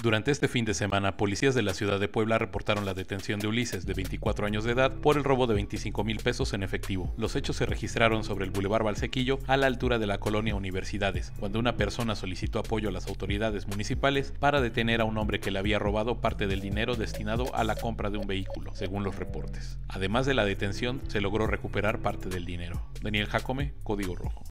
Durante este fin de semana, policías de la ciudad de Puebla reportaron la detención de Ulises, de 24 años de edad, por el robo de 25,000 pesos en efectivo. Los hechos se registraron sobre el Boulevard Valsequillo, a la altura de la colonia Universidades, cuando una persona solicitó apoyo a las autoridades municipales para detener a un hombre que le había robado parte del dinero destinado a la compra de un vehículo, según los reportes. Además de la detención, se logró recuperar parte del dinero. Daniel Jacome, Código Rojo.